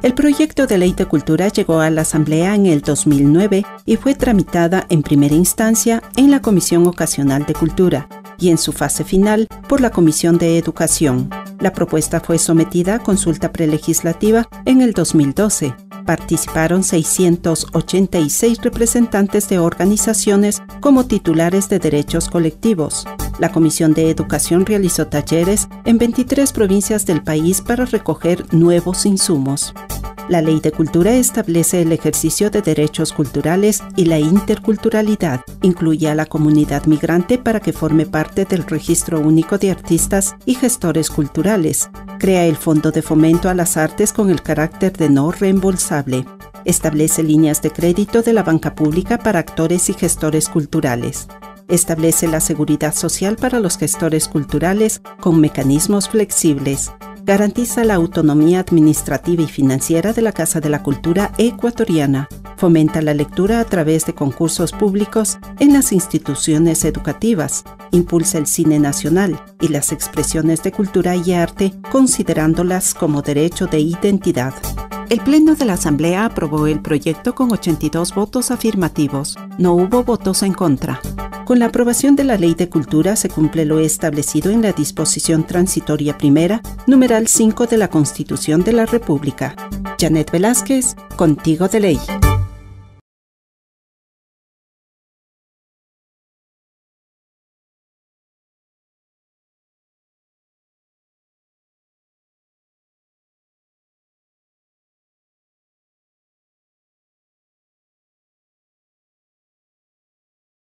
El proyecto de ley de cultura llegó a la Asamblea en el 2009 y fue tramitada en primera instancia en la Comisión Ocasional de Cultura y en su fase final por la Comisión de Educación. La propuesta fue sometida a consulta prelegislativa en el 2012. Participaron 686 representantes de organizaciones como titulares de derechos colectivos. La Comisión de Educación realizó talleres en 23 provincias del país para recoger nuevos insumos. La Ley de Cultura establece el ejercicio de derechos culturales y la interculturalidad. Incluye a la comunidad migrante para que forme parte del Registro Único de Artistas y Gestores Culturales. Crea el Fondo de Fomento a las Artes con el carácter de no reembolsable. Establece líneas de crédito de la banca pública para actores y gestores culturales. Establece la seguridad social para los gestores culturales con mecanismos flexibles. Garantiza la autonomía administrativa y financiera de la Casa de la Cultura ecuatoriana. Fomenta la lectura a través de concursos públicos en las instituciones educativas. Impulsa el cine nacional y las expresiones de cultura y arte, considerándolas como derecho de identidad. El Pleno de la Asamblea aprobó el proyecto con 82 votos afirmativos. No hubo votos en contra. Con la aprobación de la Ley de Cultura se cumple lo establecido en la disposición transitoria primera, numeral 5 de la Constitución de la República. Janet Velázquez, Contigo de Ley.